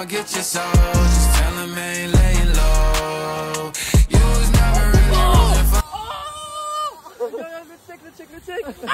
get your soul. Just tell him I ain't laying low. You was never really moving for. Le check.